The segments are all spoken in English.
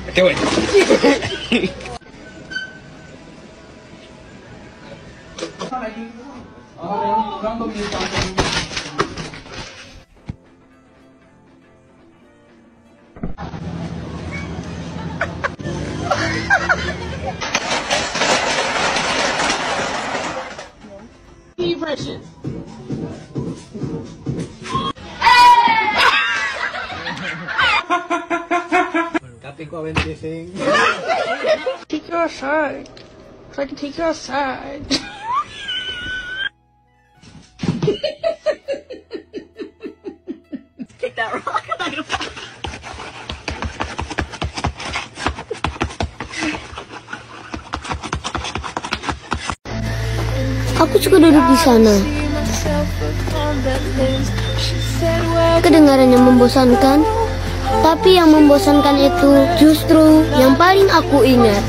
Do it. Precious. Tapi ko awin kissing. Take you outside. So I can take you outside. Take that rock. Aku suka duduk di sana. Kedengarannya membosankan, tapi yang membosankan itu justru yang paling aku ingat.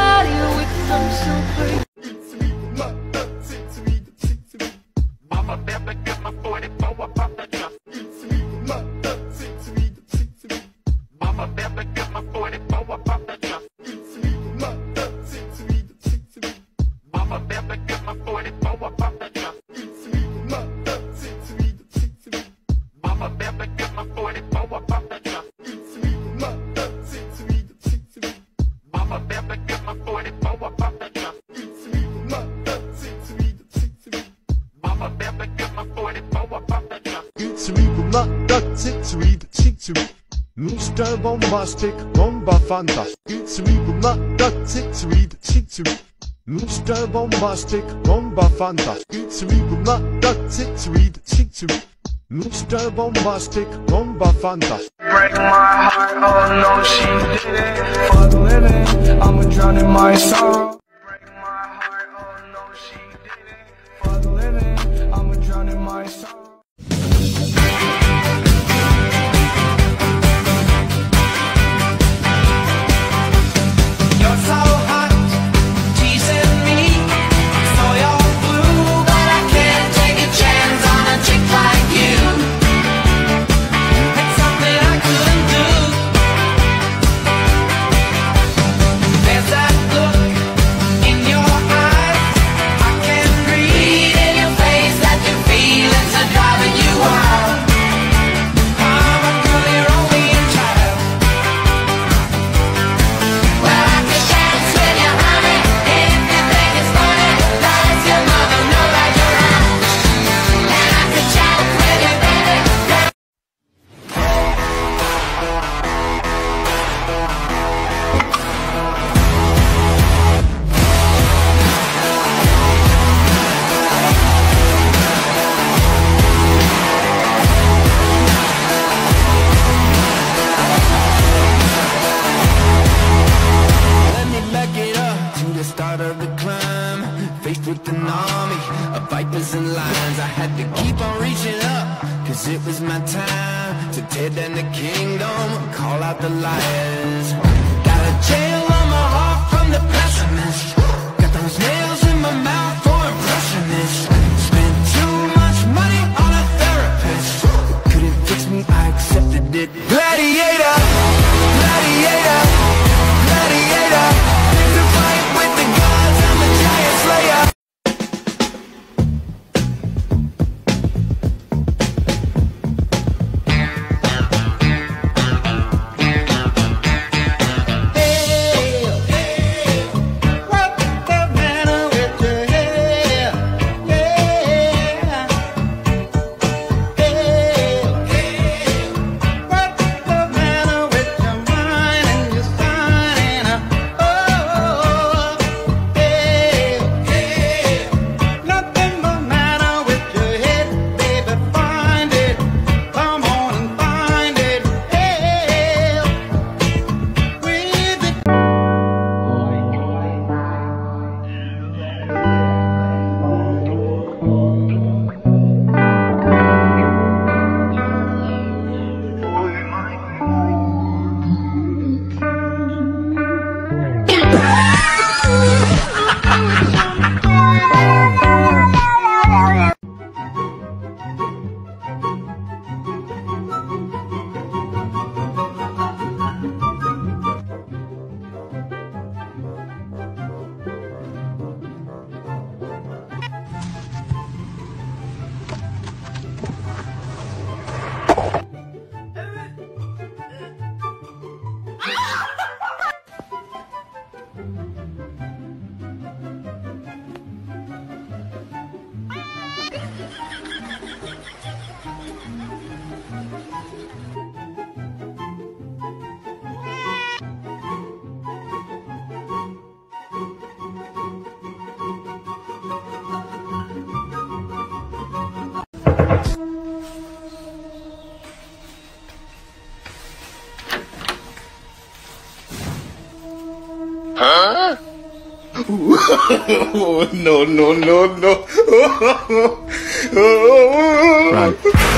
Mr. Bombastic, Bomba Fantastic. Cerebral, not the tittery. Mr. Bombastic, Bomba Fantastic. Cerebral, not the tittery. Mr. Bombastic, Bomba Fantastic. Break my heart, oh no, she did it. For the living, I'ma drown in my sorrow. Break my heart, oh no, she did it. For the living, I'ma drown in my sorrow. It was my time to tear down the kingdom, call out the liars. Got a jail on my heart from the pessimist. Got those nails in my mouth for impressionists. Spent too much money on a therapist. Couldn't fix me, I accepted it. Gladiator, gladiator, gladiator. Pick a fight with the gods, I'm a giant slayer. What the matter with Oh, no, no, no, no. Run.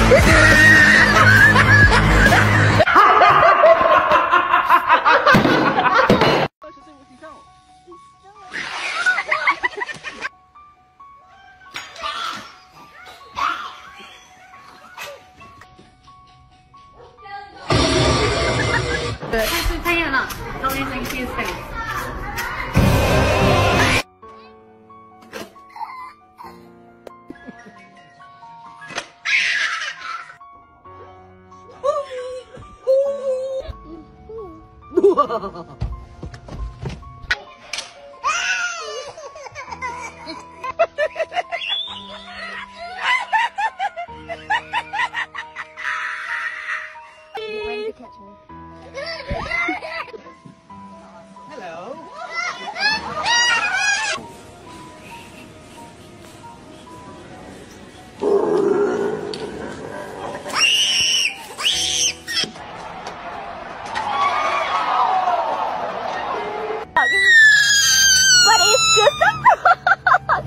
But it's just a frog!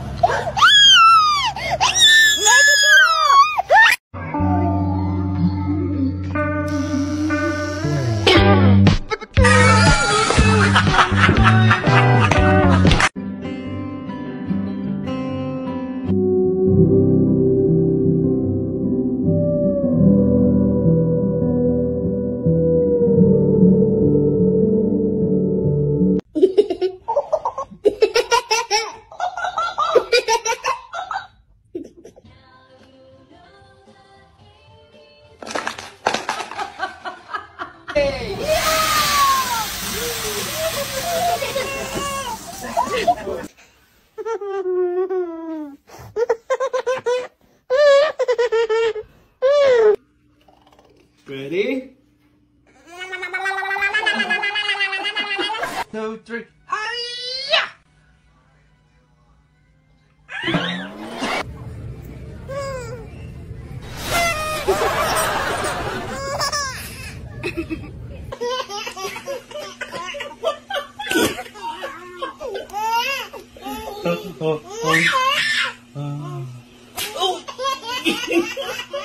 Maybe get Ready? 2, 3. Oh.